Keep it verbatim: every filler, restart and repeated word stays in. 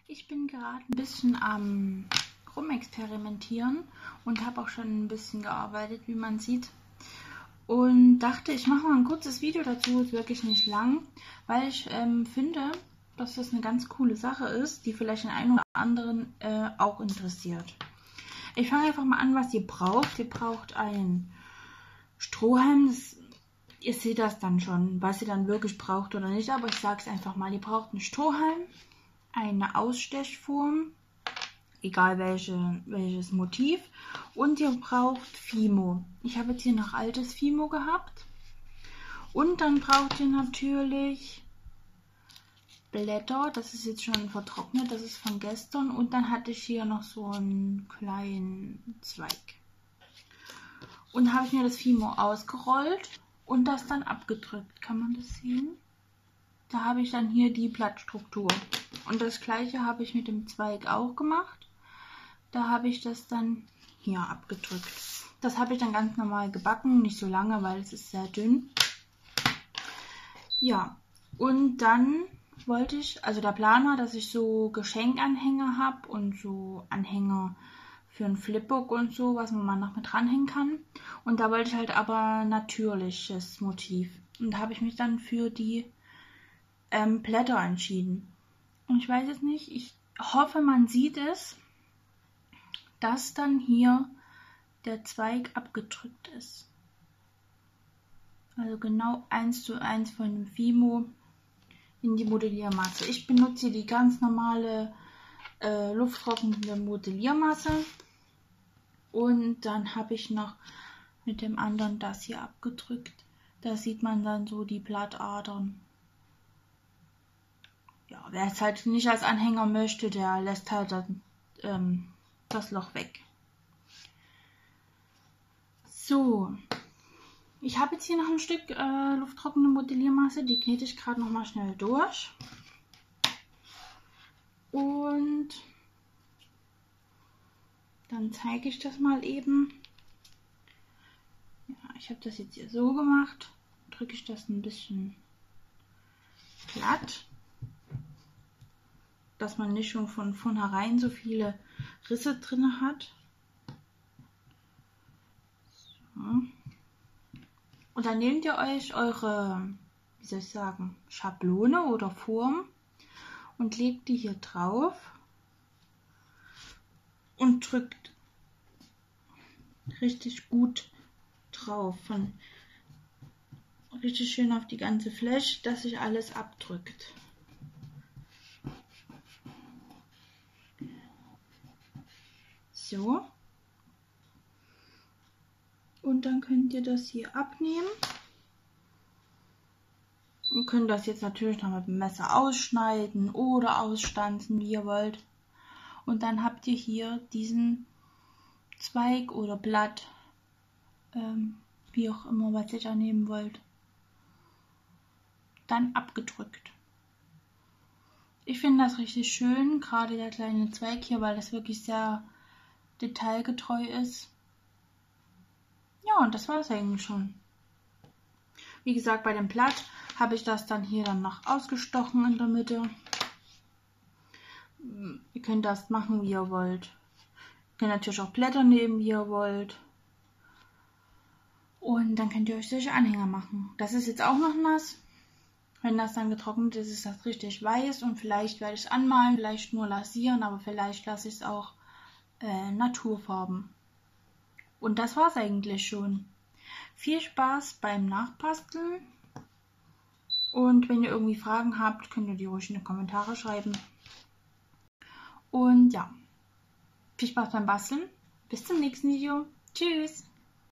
Ich bin gerade ein bisschen am Rumexperimentieren und habe auch schon ein bisschen gearbeitet, wie man sieht. Und dachte, ich mache mal ein kurzes Video dazu, ist wirklich nicht lang, weil ich ähm, finde, dass das eine ganz coole Sache ist, die vielleicht den einen oder anderen äh, auch interessiert. Ich fange einfach mal an, was ihr braucht. Ihr braucht einen Strohhalm. Das, ihr seht das dann schon, was ihr dann wirklich braucht oder nicht, aber ich sage es einfach mal. Ihr braucht einen Strohhalm, eine Ausstechform, egal welche, welches Motiv, und ihr braucht Fimo. Ich habe jetzt hier noch altes Fimo gehabt. Und dann braucht ihr natürlich Blätter, das ist jetzt schon vertrocknet, das ist von gestern. Und dann hatte ich hier noch so einen kleinen Zweig. Und habe ich mir das Fimo ausgerollt und das dann abgedrückt. Kann man das sehen? Da habe ich dann hier die Blattstruktur. Und das gleiche habe ich mit dem Zweig auch gemacht. Da habe ich das dann hier abgedrückt. Das habe ich dann ganz normal gebacken, nicht so lange, weil es ist sehr dünn. Ja, und dann wollte ich, also der Plan war, dass ich so Geschenkanhänger habe und so Anhänger für ein Flipbook und so, was man mal noch mit dranhängen kann. Und da wollte ich halt aber natürliches Motiv. Und da habe ich mich dann für die ähm, Blätter entschieden. Und ich weiß es nicht, ich hoffe, man sieht es, dass dann hier der Zweig abgedrückt ist. Also genau eins zu eins von dem Fimo in die Modelliermasse. Ich benutze die ganz normale äh, lufttrocknende Modelliermasse. Und dann habe ich noch mit dem anderen das hier abgedrückt. Da sieht man dann so die Blattadern. Ja, wer es halt nicht als Anhänger möchte, der lässt halt dann, ähm, das Loch weg. So, ich habe jetzt hier noch ein Stück äh, lufttrockene Modelliermasse, die knete ich gerade noch mal schnell durch. Und dann zeige ich das mal eben. Ja, ich habe das jetzt hier so gemacht. Drücke ich das ein bisschen glatt, dass man nicht schon von vornherein so viele Risse drin hat. So. Und dann nehmt ihr euch eure, wie soll ich sagen, Schablone oder Form und legt die hier drauf und drückt richtig gut drauf, von richtig schön auf die ganze Fläche, dass sich alles abdrückt. So. Und dann könnt ihr das hier abnehmen. Und könnt das jetzt natürlich noch mit dem Messer ausschneiden oder ausstanzen, wie ihr wollt. Und dann habt ihr hier diesen Zweig oder Blatt, ähm, wie auch immer, was ihr da nehmen wollt, dann abgedrückt. Ich finde das richtig schön, gerade der kleine Zweig hier, weil das wirklich sehr detailgetreu ist. Ja, und das war es eigentlich schon. Wie gesagt, bei dem Blatt habe ich das dann hier dann noch ausgestochen in der Mitte. Ihr könnt das machen, wie ihr wollt. Ihr könnt natürlich auch Blätter nehmen, wie ihr wollt. Und dann könnt ihr euch solche Anhänger machen. Das ist jetzt auch noch nass. Wenn das dann getrocknet ist, ist das richtig weiß. Und vielleicht werde ich es anmalen, vielleicht nur lasieren, aber vielleicht lasse ich es auch äh, Naturfarben. Und das war es eigentlich schon. Viel Spaß beim Nachbasteln. Und wenn ihr irgendwie Fragen habt, könnt ihr die ruhig in die Kommentare schreiben. Und ja, viel Spaß beim Basteln. Bis zum nächsten Video. Tschüss.